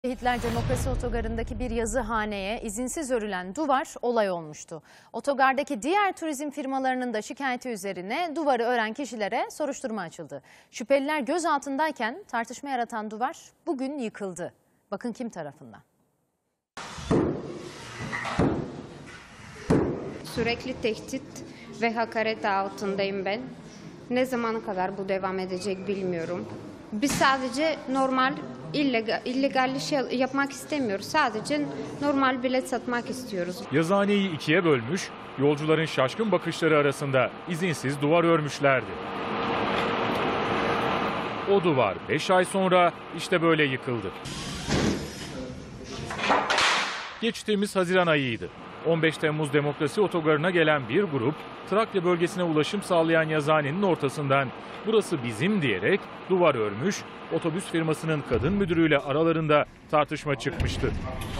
Şehitler Demokrasi Otogarı'ndaki bir yazıhaneye izinsiz örülen duvar olay olmuştu. Otogardaki diğer turizm firmalarının da şikayeti üzerine duvarı ören kişilere soruşturma açıldı. Şüpheliler gözaltındayken tartışma yaratan duvar bugün yıkıldı. Bakın kim tarafından? Sürekli tehdit ve hakaret altındayım ben. Ne zamana kadar bu devam edecek bilmiyorum. Biz sadece normal, illegal şey yapmak istemiyoruz. Sadece normal bilet satmak istiyoruz. Yazıhaneyi ikiye bölmüş, yolcuların şaşkın bakışları arasında izinsiz duvar örmüşlerdi. O duvar 5 ay sonra işte böyle yıkıldı. Geçtiğimiz Haziran ayıydı. 15 Temmuz Demokrasi Otogarı'na gelen bir grup, Trakya bölgesine ulaşım sağlayan yazıhanenin ortasından "burası bizim" diyerek duvar örmüş, otobüs firmasının kadın müdürüyle aralarında tartışma çıkmıştı.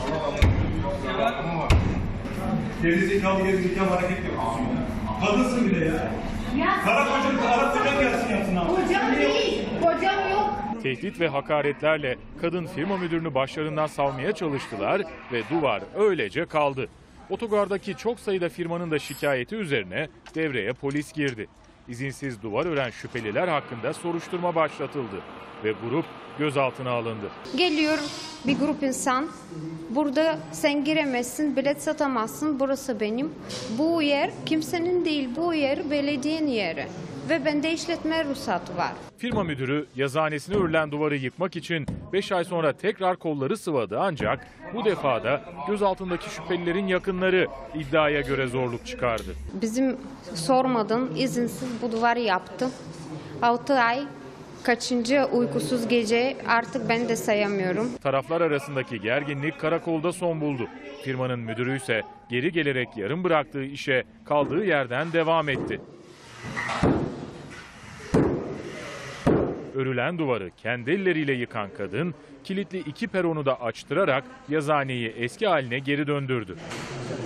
Gerizekalı hareket yapıyorsun. Kadınsın bile ya. Kara koca, Arap koca gelsin yapsın abi. Kocam değil, kocam yok. Tehdit ve hakaretlerle kadın firma müdürünü başlarından savmaya çalıştılar ve duvar öylece kaldı. Otogardaki çok sayıda firmanın da şikayeti üzerine devreye polis girdi. İzinsiz duvar ören şüpheliler hakkında soruşturma başlatıldı ve grup gözaltına alındı. Geliyor bir grup insan, burada sen giremezsin, bilet satamazsın, burası benim. Bu yer kimsenin değil, bu yer belediyenin yeri ve bende işletme ruhsatı var. Firma müdürü yazıhanesine örülen duvarı yıkmak için 5 ay sonra tekrar kolları sıvadı, ancak bu defa da gözaltındaki şüphelilerin yakınları iddiaya göre zorluk çıkardı. Bizim sormadan izinsiz bu duvarı yaptı. 6 ay. Kaçıncı uykusuz gece artık ben de sayamıyorum. Taraflar arasındaki gerginlik karakolda son buldu. Firmanın müdürü ise geri gelerek yarım bıraktığı işe kaldığı yerden devam etti. Örülen duvarı kendi elleriyle yıkan kadın, kilitli 2 peronu da açtırarak yazıhaneyi eski haline geri döndürdü.